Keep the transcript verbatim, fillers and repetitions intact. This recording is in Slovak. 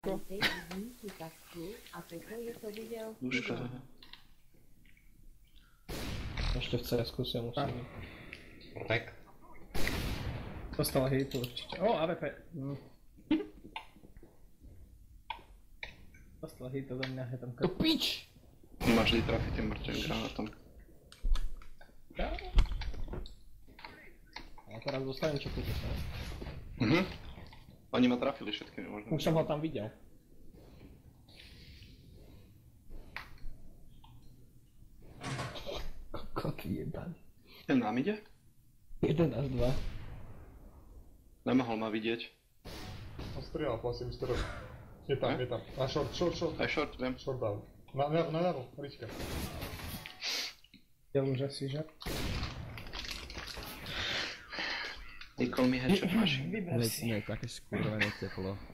Duška. Ešte v cé esku si ho musím. Tak. Dostala hitu určite. O, á vé pé. Hm. Dostala hitu do mňa, je tam krv. Pič! Máš vždy trafiť tým mŕtvým granátom. A teraz dostanem čo kúpiť. Mhm. Oni ma trafili všetkými možno. Už som ho tam videl. Kokot jebaný. Ten nám ide? jedenásť dva. Nemohol ma vidieť. On strieľal po asi mister Je tam, je tam. A short, short, short. Aj short, viem. Short down. Na ľavo, na ľavo, Rička. Ja už asi, že? They call me headshot machine. Vyber Veď si. nie, také skurvené teplo.